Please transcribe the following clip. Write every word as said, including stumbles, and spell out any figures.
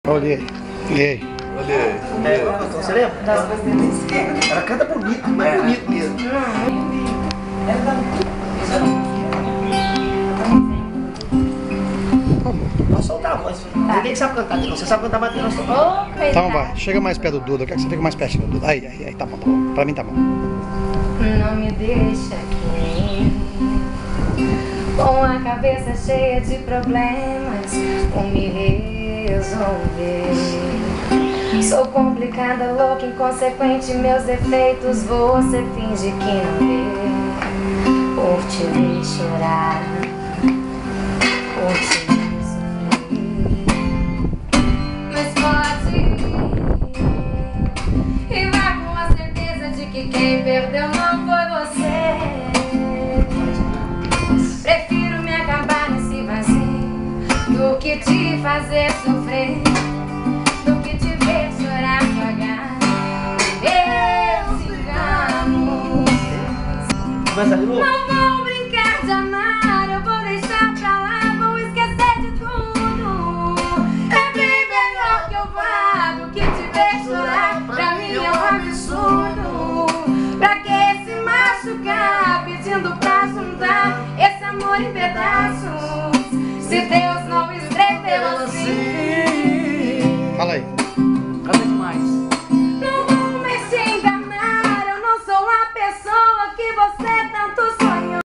Olhei. Olhei. Olhei. É, então, você lembra? Ela canta bonito, mas é bonito mesmo. Pode soltar a voz. Ninguém sabe cantar, não. Você sabe cantar, mas não sabe. Então vai, chega mais perto do Duda, eu quero que você fique mais pertinho do Duda. Aí, aí, aí, tá bom, tá bom. Pra mim tá bom. Não me deixa aqui, com a cabeça cheia de problemas, por me resolver. Sou complicada, louca, inconsequente, meus defeitos você finge que não vê. Por te ver chorar, por te ver sofrer. Mas pode ir e vá com a certeza de que quem perdeu não foi você. Prefiro me acabar nesse vazio do que te fazer sofrer, do que te ver chorar devagar. Meus enganos não vou brincar de amar, eu vou deixar pra lá, vou esquecer de tudo. É bem melhor que eu vá do que te ver chorar. Pra mim é um absurdo. Pra que se machucar pedindo pra juntar esse amor em pedaços? Se Deus